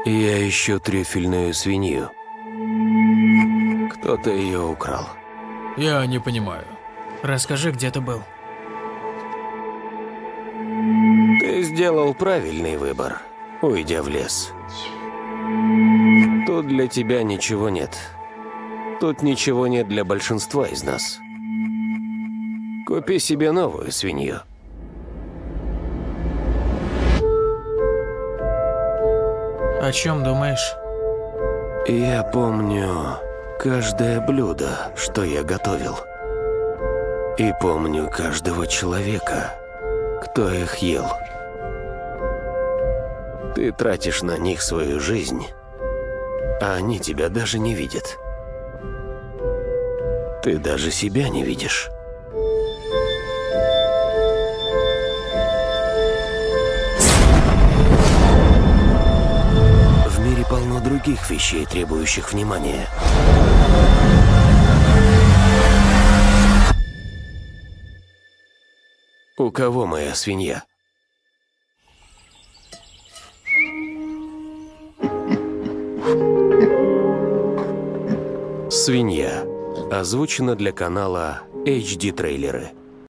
Я ищу трюфельную свинью. Кто-то ее украл. Я не понимаю. Расскажи, где ты был. Ты сделал правильный выбор, уйдя в лес. Тут для тебя ничего нет. Тут ничего нет для большинства из нас. Купи себе новую свинью. О чем думаешь? Я помню каждое блюдо, что я готовил. И помню каждого человека, кто их ел. Ты тратишь на них свою жизнь, а они тебя даже не видят. Ты даже себя не видишь. В мире полно других вещей, требующих внимания. У кого моя свинья? Свинья. Озвучено для канала HD Трейлеры.